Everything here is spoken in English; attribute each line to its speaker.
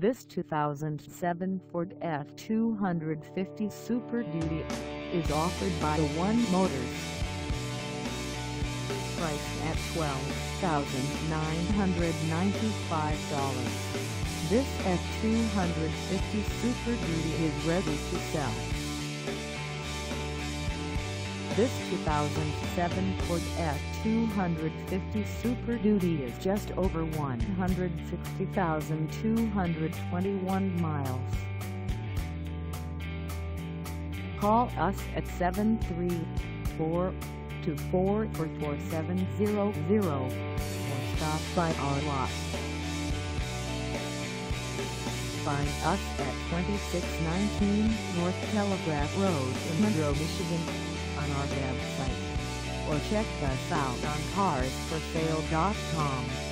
Speaker 1: This 2007 Ford F-250 Super Duty is offered by One Motors. Priced at $12,995, this F-250 Super Duty is ready to sell. This 2007 Ford F-250 Super Duty is just over 160,221 miles. Call us at 734-244-4700 or stop by our lot. Find us at 2619 North Telegraph Road in Monroe, Michigan, on our website, or check us out on carsforsale.com.